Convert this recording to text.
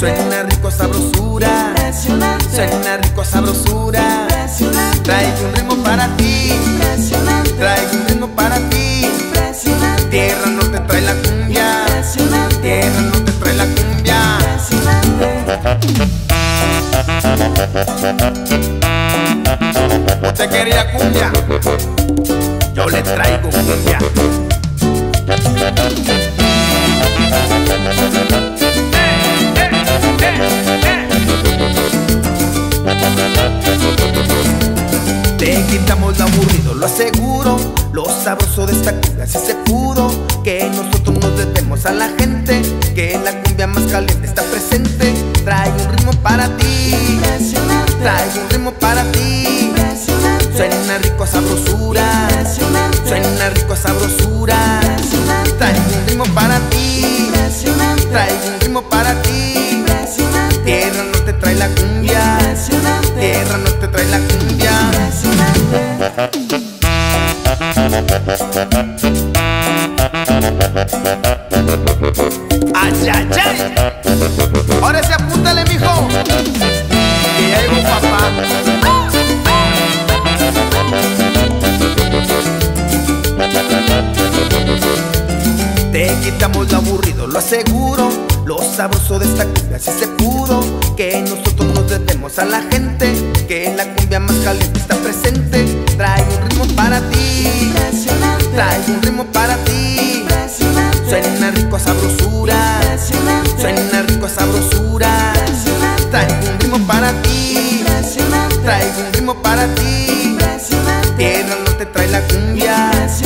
Suena rico sabrosura, suena rico sabrosura. Traigo un ritmo para ti, traigo un ritmo para ti. Tierra Norte trae la cumbia, Tierra Norte trae la cumbia. ¿Usted quería cumbia? Yo le traigo cumbia. Te quitamos lo aburrido, lo aseguro. Lo sabroso de esta cumbia si se pudo. Que nosotros nos debemos a la gente, que la cumbia más caliente está presente. Traigo un ritmo para ti, traigo un ritmo para ti. Suena rico sabrosura, suena rico sabrosura. Traigo un ritmo para ti, traigo un ritmo para ti. Tierra Norte trae la cumbia, Tierra Norte trae la cumbia. Ay, ay, ay. Ahora sí apúntale, mijo, que ya llegó papá. Te quitamos lo aburrido, lo aseguro. Lo sabroso de esta cumbia si se pudo. Que nosotros nos debemos a la gente, que la cumbia más caliente está presente. Traigo un ritmo para ti, traigo un ritmo para ti. Suena rico sabrosura, suena rico sabrosura. Traigo un ritmo para ti, traigo un ritmo para ti. Tierra Norte trae la cumbia,